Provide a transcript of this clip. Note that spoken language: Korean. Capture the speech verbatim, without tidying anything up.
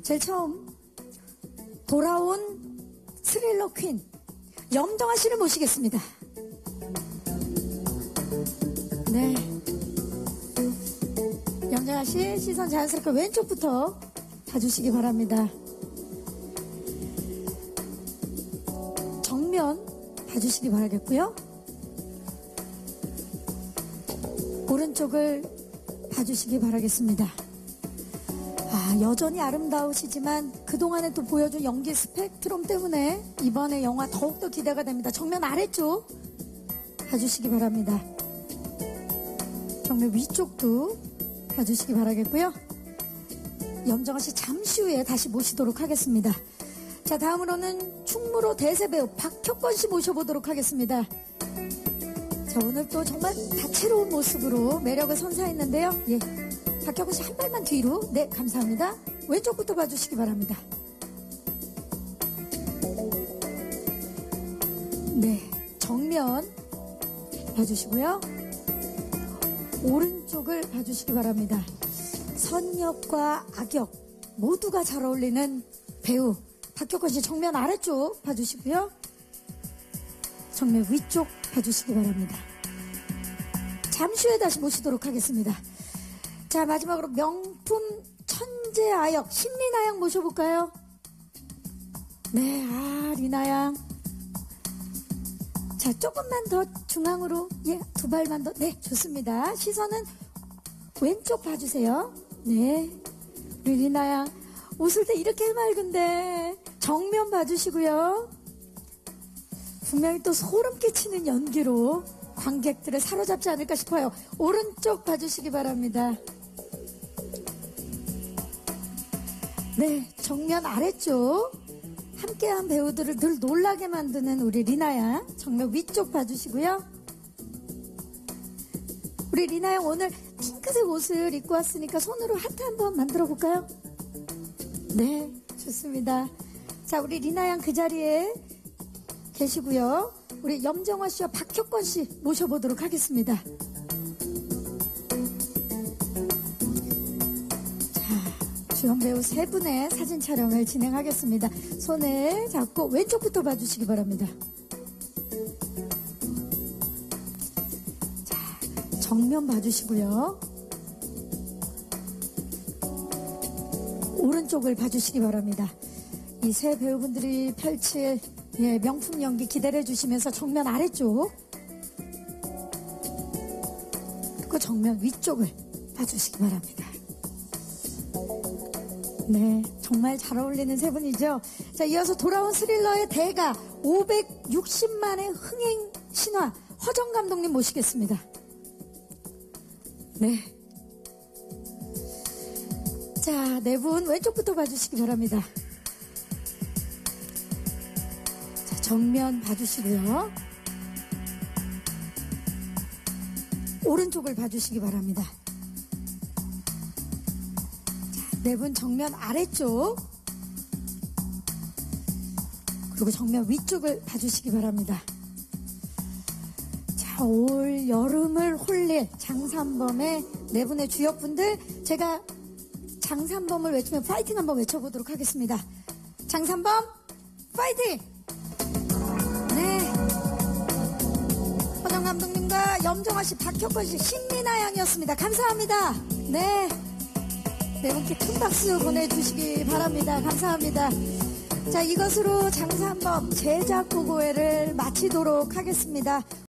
제일 처음 돌아온 스릴러 퀸 염정아 씨를 모시겠습니다. 네, 염정아 씨 시선 자연스럽게 왼쪽부터 봐주시기 바랍니다. 정면 봐주시기 바라겠고요. 오른쪽을 봐주시기 바라겠습니다. 아, 여전히 아름다우시지만 그동안에 또 보여준 연기 스펙트럼 때문에 이번에 영화 더욱더 기대가 됩니다. 정면 아래쪽 봐주시기 바랍니다. 정면 위쪽도 봐주시기 바라겠고요. 염정아 씨 잠시 후에 다시 모시도록 하겠습니다. 자, 다음으로는 충무로 대세배우 박혁권 씨 모셔보도록 하겠습니다. 자, 오늘 또 정말 다채로운 모습으로 매력을 선사했는데요. 예, 박혁권 씨 한 발만 뒤로. 네, 감사합니다. 왼쪽부터 봐주시기 바랍니다. 네, 정면 봐주시고요. 오른쪽을 봐주시기 바랍니다. 선역과 악역 모두가 잘 어울리는 배우 박혁권 씨 정면 아래쪽 봐주시고요. 정면 위쪽 봐주시기 바랍니다. 잠시 후에 다시 모시도록 하겠습니다. 자, 마지막으로 명품 천재 아역 신리나 양 모셔볼까요? 네, 아, 리나 양. 자, 조금만 더 중앙으로. 예, 두 발만 더. 네, 좋습니다. 시선은 왼쪽 봐주세요. 네, 우리 리나 양 웃을 때 이렇게 맑은데 정면 봐주시고요. 분명히 또 소름 끼치는 연기로 관객들을 사로잡지 않을까 싶어요. 오른쪽 봐주시기 바랍니다. 네, 정면 아래쪽 함께한 배우들을 늘 놀라게 만드는 우리 리나 양 정면 위쪽 봐주시고요. 우리 리나 양 오늘 핑크색 옷을 입고 왔으니까 손으로 하트 한번 만들어 볼까요? 네, 좋습니다. 자, 우리 리나 양 그 자리에 계시고요. 우리 염정아 씨와 박혁권 씨 모셔보도록 하겠습니다. 자, 주연 배우 세 분의 사진 촬영을 진행하겠습니다. 손을 잡고 왼쪽부터 봐주시기 바랍니다. 자, 정면 봐주시고요. 오른쪽을 봐주시기 바랍니다. 이 세 배우분들이 펼칠 예, 명품 연기 기대를 해주시면서 정면 아래쪽 그리고 정면 위쪽을 봐주시기 바랍니다. 네, 정말 잘 어울리는 세 분이죠. 자, 이어서 돌아온 스릴러의 대가 오백육십만의 흥행 신화 허정 감독님 모시겠습니다. 네, 자, 네 분 왼쪽부터 봐주시기 바랍니다. 자, 정면 봐주시고요. 오른쪽을 봐주시기 바랍니다. 자, 네 분 정면 아래쪽 그리고 정면 위쪽을 봐주시기 바랍니다. 자, 올 여름을 홀릴 장산범의 네 분의 주역분들, 제가 장산범을 외치면 파이팅 한번 외쳐보도록 하겠습니다. 장산범 파이팅! 네, 허정 감독님과 염정아 씨, 박혁권 씨, 신리나 양이었습니다. 감사합니다. 네, 네 분께 큰 박수 보내주시기 바랍니다. 감사합니다. 자, 이것으로 장산범 제작 보고회를 마치도록 하겠습니다.